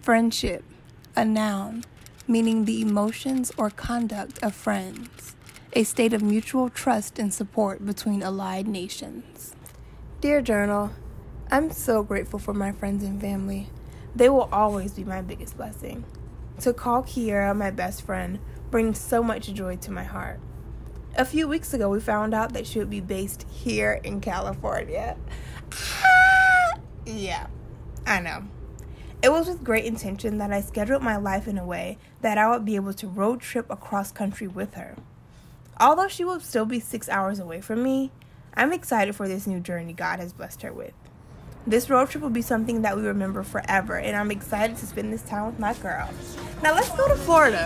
Friendship, a noun, meaning the emotions or conduct of friends, a state of mutual trust and support between allied nations. Dear Journal, I'm so grateful for my friends and family. They will always be my biggest blessing. To call Kiera my best friend brings so much joy to my heart. A few weeks ago, we found out that she would be based here in California. Yeah, I know. It was with great intention that I scheduled my life in a way that I would be able to road trip across country with her. Although she will still be 6 hours away from me, I'm excited for this new journey God has blessed her with. This road trip will be something that we remember forever, and I'm excited to spend this time with my girl. Now let's go to Florida.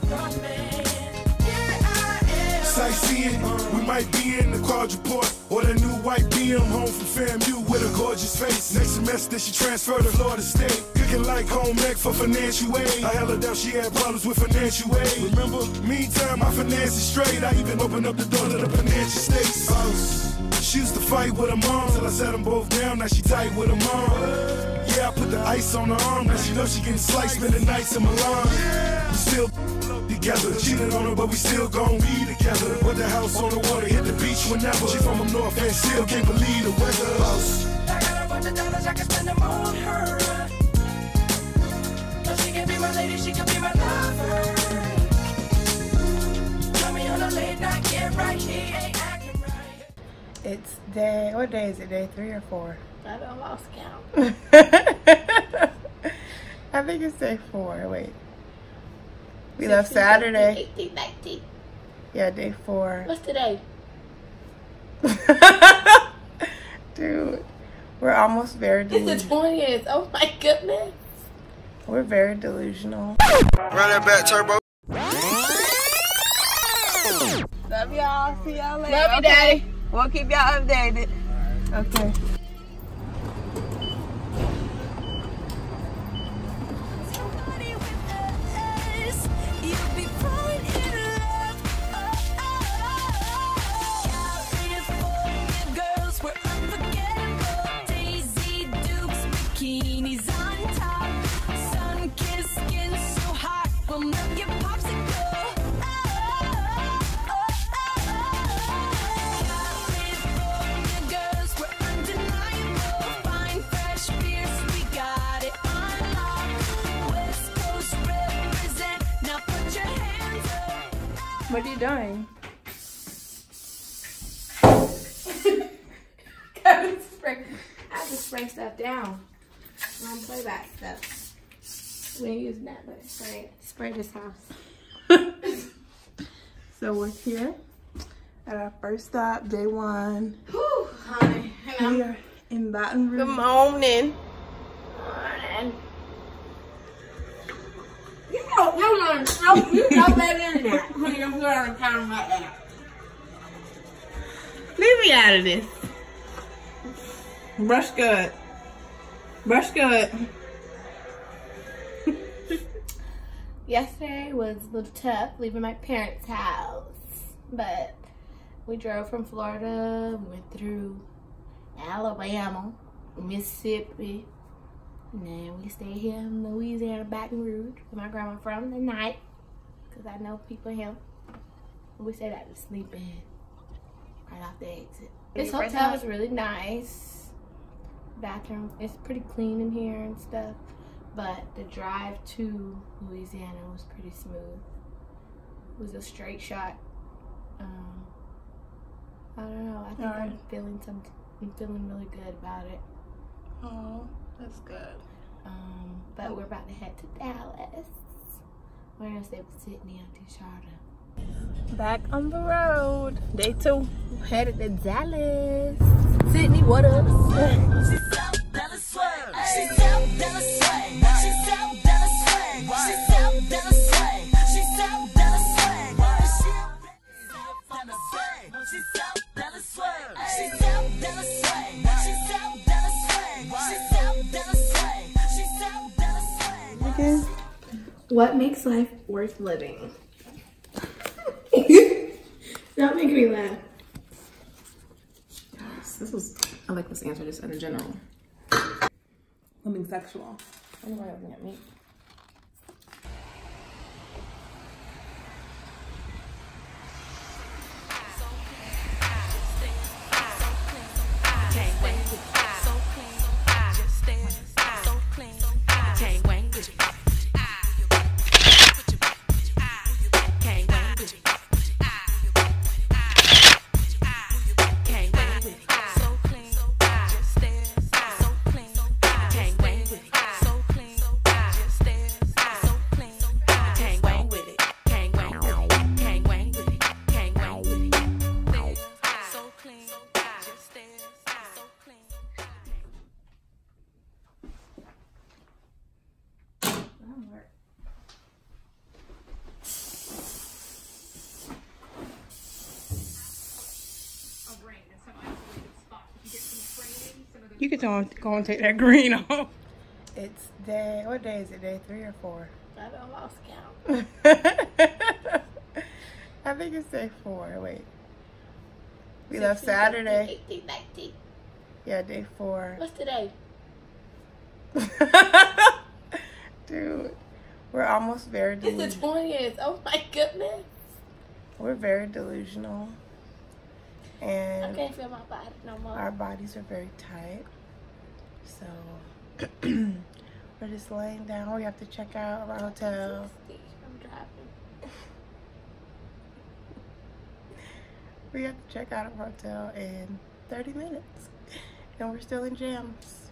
Sightseeing, we might be in the quadruport or the new white BM home from FAMU with a gorgeous face. Next semester she transferred to Florida State, cooking like home ec for financial aid. I held her down, she had problems with financial aid. Remember, meantime my finances straight. I even opened up the door to the financial states. She used to fight with her mom till I set them both down. Now she tight with her mom. Yeah, I put the ice on her arm. Now she knows she getting sliced, spending nights in Milan. We still together, cheated on her, but we still gon' be together. Put the house on the water, hit the beach whenever. She from up north and still can't believe the weather. I got a bunch of dollars, I can spend them on her. So she can be my lady, she can be my lover. Tell me on a late night, get right, he ain't acting right. It's day, what day is it? Day 3 or 4? I don't lost count. I think it's day 4. Wait. We left Saturday. 18, 19. Yeah, day 4. What's today? Dude, we're almost very delusional. It's the 20th. Oh my goodness. We're very delusional. Run that back, turbo. Love y'all. See y'all later. Love you, Daddy. We'll keep y'all updated. Okay. What are you doing? I have to spray stuff down. Don't play that stuff. We ain't using that, but spray this house. So we're here at our first stop, day 1. Whew, honey. We are in Baton Rouge. Good morning. You know better than that. When you're on the counter like that. Leave me out of this. Brush good. Brush good. Yesterday was a little tough leaving my parents' house, but we drove from Florida, we went through Alabama, Mississippi, and then we stayed here in Louisiana, Baton Rouge, with my grandma from the night, because I know people here. We stayed at the sleep in right off the exit. This hotel is really nice. Bathroom, it's pretty clean in here and stuff. But the drive to Louisiana was pretty smooth. It was a straight shot. I don't know. I think I'm feeling really good about it. Oh, that's good. But we're about to head to Dallas. We're gonna stay with Sydney until Charlotte. Back on the road. Day 2. Headed to Dallas. Sydney, what up? What makes life worth living? Don't make me laugh. I like this answer just in general. Something sexual. Anybody looking at me? You can go and take that green off. It's day, what day is it? Day 3 or 4? I don't lost count. I think it's day 4. Wait. We 16, left Saturday. 18, 19. Yeah, day 4. What's today? Dude, we're almost very delusional. It's the 20th. Oh my goodness. We're very delusional. And I can't feel my body no more. our bodies are very tight. So we're just laying down. We have to check out our hotel. I'm driving. We have to check out our hotel in 30 minutes. And we're still in jams.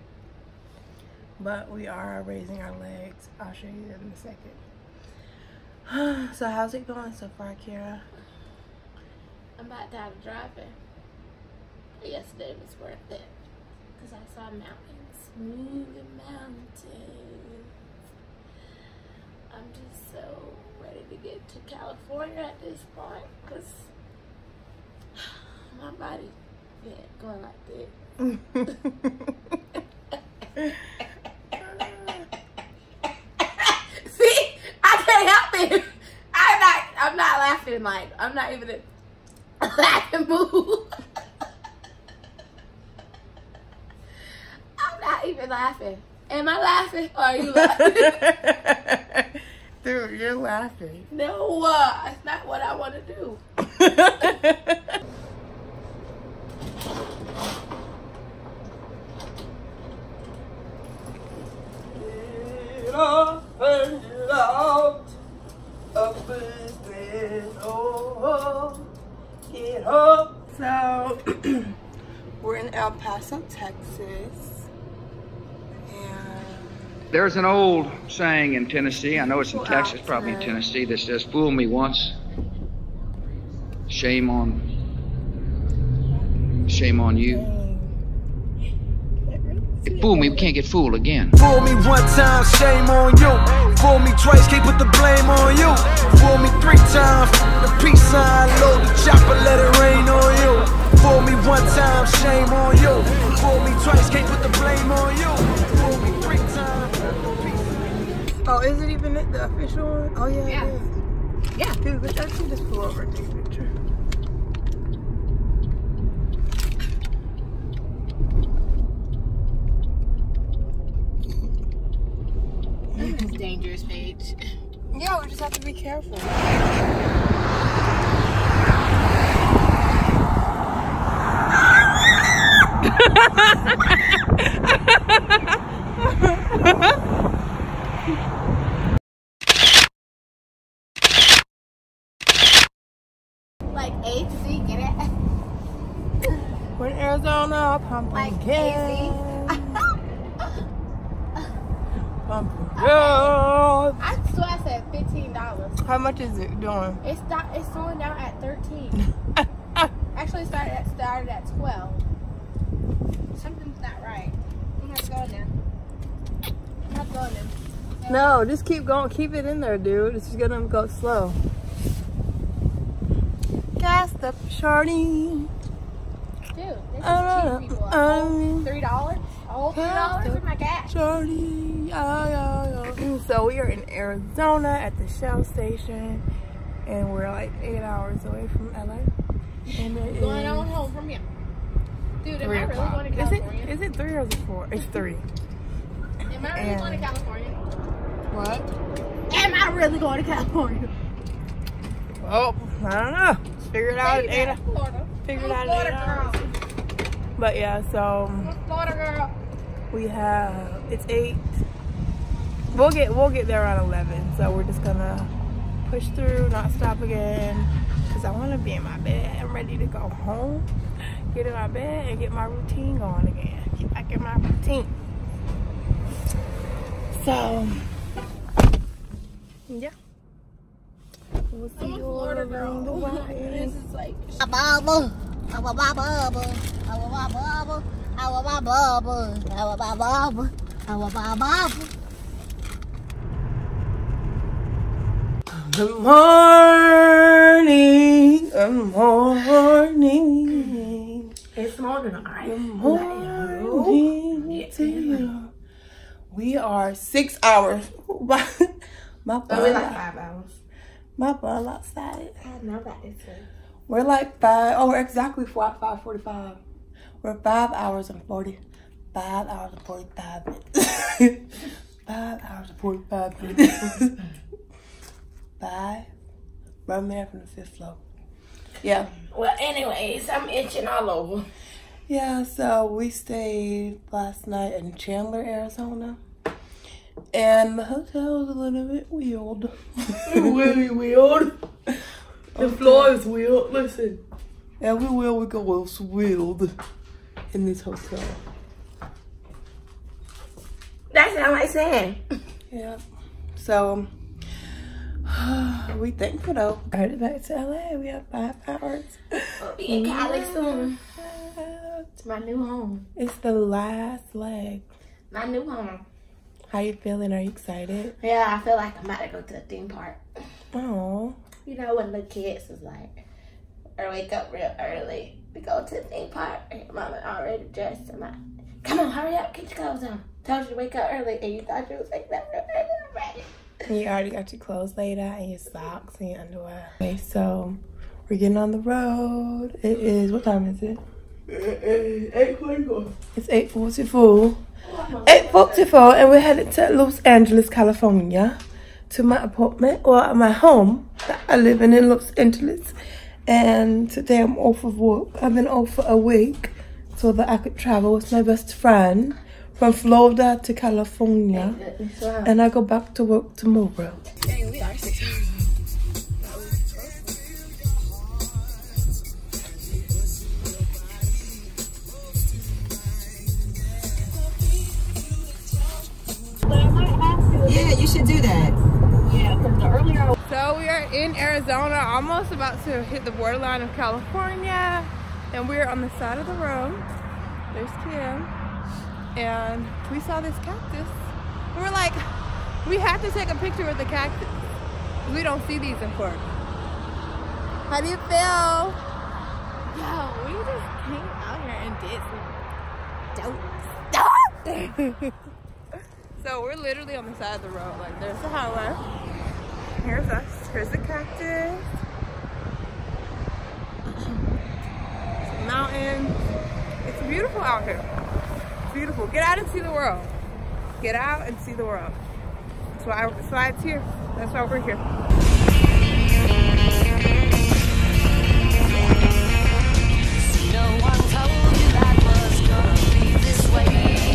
But we are raising our legs. I'll show you that in a second. So how's it going so far, Kira? I'm about tired of driving. Yesterday was worth it. Because I saw mountains. Moving mountains. I'm just so ready to get to California at this point. Because my body going like this. See, I can't help it. I'm not laughing. Like, I'm not even laughing mood. I'm not even laughing. Am I laughing or are you laughing? Dude, you're laughing. No, that's not what I want to do. So we're in El Paso, Texas, and there's an old saying in Tennessee, I know it's in Texas, probably in Tennessee, that says, fool me once, shame on you. If fool me, we can't get fooled again. Fool me one time, shame on you. Fool me twice, can't put the blame on you. Fool me 3 times, the peace sign, load the chopper, let it rain on you. Fool me one time, shame on you. Fool me twice, can't put the blame on you. Fool me 3 times, oh, is it even the official one? Oh yeah, Yeah. it is. Yeah. Dude, let's actually just pull over and take a picture. It's dangerous, Paige. Yeah, we just have to be careful. Like AC, get it? We're in Arizona, pumping Like gas. Pumping Okay. gas. I swear I said $15. How much is it doing? It's going down at 13. Actually, it started at 12. Something's not right. I'm not going there. I'm not going there. No, just keep going. Keep it in there, dude. It's just gonna go slow. Gassed up, shorty. Dude, this is cheap, people. A whole $3? A whole $3 in my gas. Shorty, so we are in Arizona at the Shell station, and we're like 8 hours away from LA. And it Going is on home from here. Dude, am 3 I really o'clock. going to California? Is it 3 or is it 4? It's 3. Am Am I really going to California? What? Am I really going to California? Oh, I don't know. Figure it out in 8 hours. Figure it out in 8 hours. But yeah, so Florida girl. we have, it's 8. We'll get there around 11. So we're just gonna push through, not stop again. Cause I wanna be in my bed. I'm ready to go home, get in my bed and get my routine going again. Get back in my routine. So yeah. We'll see you all along the way. This is like Good morning. Good morning. it's morning, alright. Good morning to you. We are 6 hours. My But ball, we like 5 hours. my ball outside. I know that it's good. We're like 5. Oh, we're exactly 5:45. We're 5 hours and 40. 5 hours and 45 minutes. 5 hours and 45 minutes. 5. Run there from the 5th floor. Yeah. Well, anyways, I'm itching all over. Yeah, so we stayed last night in Chandler, Arizona. And the hotel was a little bit weird. Really weird. The floor is weird. Listen. Everywhere we go, it's weird in this hotel. That's not like saying. Yeah. So, we thankful though. Headed back to LA. We have 5 hours. I'll be in Cali soon. It's my new home. It's the last leg. My new home. How you feeling? Are you excited? Yeah, I feel like I'm about to go to a theme park. Oh. You know when the kids is like, or wake up real early, we go to the theme park, and mama already dressed. I'm like, come on, hurry up, get your clothes on. Told you to wake up early, and you thought you was waking up real early already. And you already got your clothes laid out and your socks and your underwear. Okay, so we're getting on the road. It is, what time is it? 8:44. It's 8:44. 8:44, and we're headed to Los Angeles, California, to my apartment, or my home that I live in Los Angeles. And today I'm off of work. I've been off for a week so that I could travel with my best friend from Florida to California. And I go back to work tomorrow. Dang, we are 6 hours. Yeah, you should do that. Yeah, because the earlier. So we are in Arizona, almost about to hit the borderline of California, and we're on the side of the road. There's Kim, and we saw this cactus. And we're like, we have to take a picture with the cactus. We don't see these in Florida. How do you feel? Yo, we just came out here and did some dope. So we're literally on the side of the road. Like, there's the highway. Here's us. Here's the cactus. Some mountains. It's beautiful out here. It's beautiful. Get out and see the world. Get out and see the world. That's why it's here. That's why we're here. No one told you that was gonna be this way.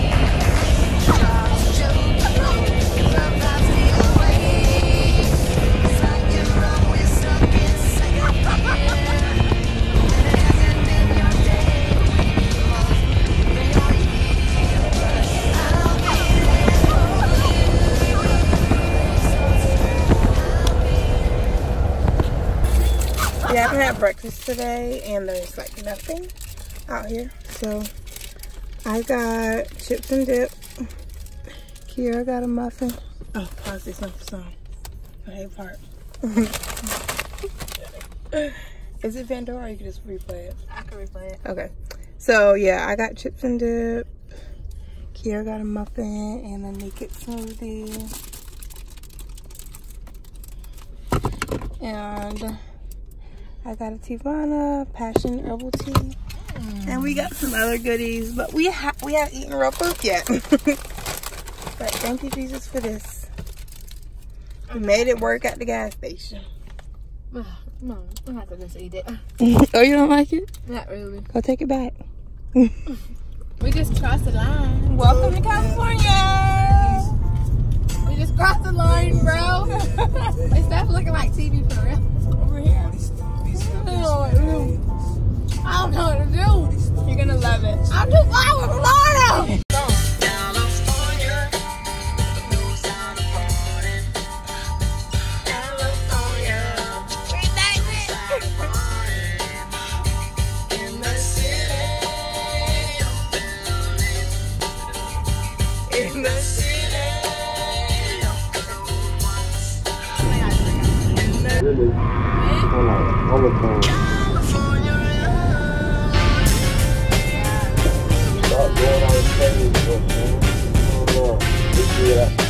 Yeah, I haven't had breakfast today, and there's like nothing out here. So I got chips and dip. Kiera got a muffin. Oh, pause this one for song. I hate part. Is it Pandora or you can just replay it? I can replay it. Okay. So yeah, I got chips and dip. Kiera got a muffin and a naked smoothie. And I got a Tivana passion herbal tea. And we got some other goodies, but we haven't eaten real food yet. But thank you, Jesus, for this. We made it work at the gas station. No, I'm not gonna just eat it. Oh, you don't like it? Not really. Go take it back. We just crossed the line. Welcome to California. We just crossed the line, bro. It stopped looking like TV for real. Over here. I don't know what to do. You're gonna love it. I'm too far with Florida. Really, all the time. Stop doing all the things, man. I don't know.